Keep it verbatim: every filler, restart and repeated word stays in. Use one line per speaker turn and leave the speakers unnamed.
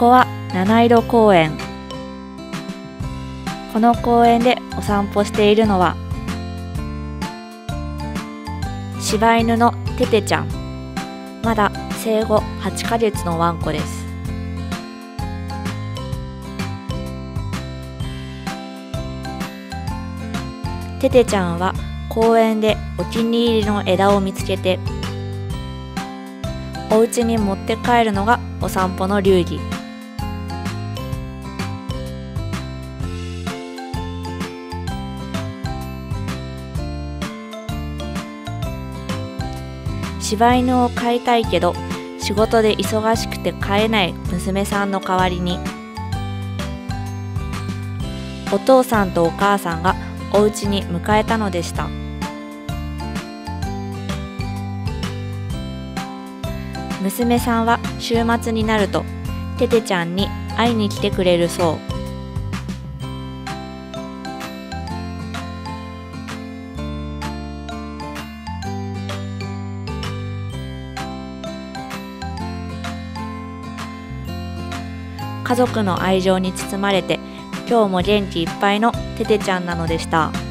こは七色公園。この公園でお散歩しているのは柴犬のテテちゃん。まだ生後はちかげつのワンコです。テテちゃんは公園でお気に入りの枝を見つけてお家に持って帰るのがお散歩の流儀。柴犬を飼いたいけど仕事で忙しくて飼えない娘さんの代わりにお父さんとお母さんがお家に迎えたのでした。娘さんは週末になるとテテちゃんに会いに来てくれるそう。家族の愛情に包まれて今日も元気いっぱいのテテちゃんなのでした。